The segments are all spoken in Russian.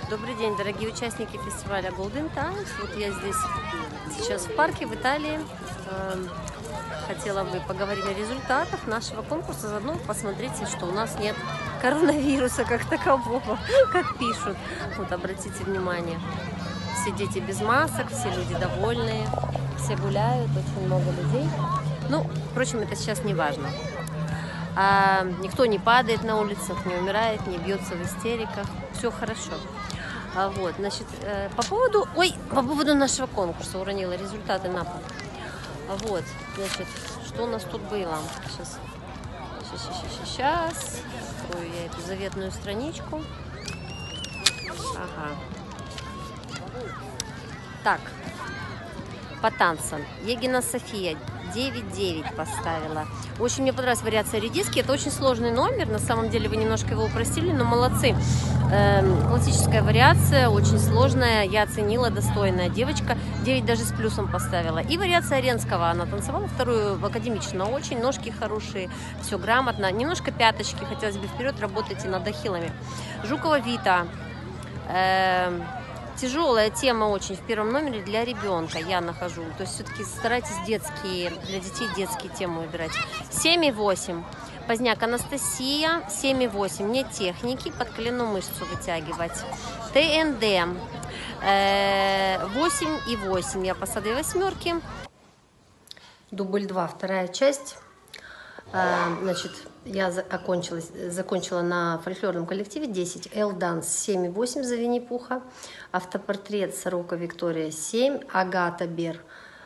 Добрый день, дорогие участники фестиваля Golden Times. Вот я здесь сейчас в парке в Италии. Хотела бы поговорить о результатах нашего конкурса. Заодно посмотрите, что у нас нет коронавируса как такового, как пишут. Вот обратите внимание. Все дети без масок, все люди довольные, все гуляют, очень много людей. Ну, впрочем, это сейчас не важно. Никто не падает на улицах, не умирает, не бьется в истериках. Все хорошо. Вот, значит, по поводу нашего конкурса, уронила результаты на пол. Вот, значит, что у нас тут было? Сейчас. Открою я эту заветную страничку. Ага. Так, по танцам. Егина София 9-9 поставила. Очень мне понравилась вариация редиски. Это очень сложный номер. На самом деле вы немножко его упростили, но молодцы. Классическая вариация, очень сложная. Я оценила, достойная девочка. 9 даже с плюсом поставила. И вариация Ренского. Она танцевала вторую академично. Очень ножки хорошие, все грамотно. Немножко пяточки. Хотелось бы вперед, работайте над ахиллами. Жукова Вита. Тяжелая тема очень в первом номере для ребенка, я нахожу. То есть все-таки старайтесь для детей детские темы выбирать. 7,8. Поздняк Анастасия. 7,8. Нет техники, под коленную мышцу вытягивать. ТНД. 8,8. Я по 2 восьмерки. Дубль 2, вторая часть. Значит, я закончила на фольклорном коллективе 10. Эл-данс 7,8 за Винни-Пуха. Автопортрет Сорока Виктория 7. Агата Бер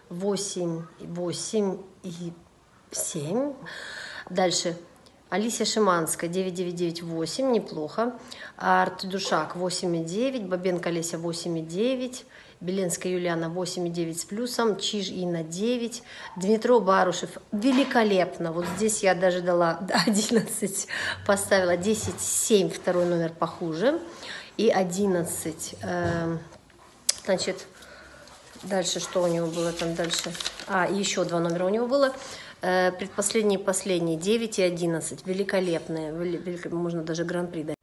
8 и 7. Дальше Алисия Шиманская 9,998, неплохо. Арт Душак 8,9. Бабенко Леся 8,9. Беленская Юлиана 8,9 с плюсом, Чиж Инна 9, Дмитро Барушев великолепно, вот здесь я даже дала 11, поставила 10,7, второй номер похуже, и 11, значит, дальше что у него было там дальше, еще 2 номера у него было, предпоследний и последний, 9 и 11, великолепные, можно даже гран-при дать.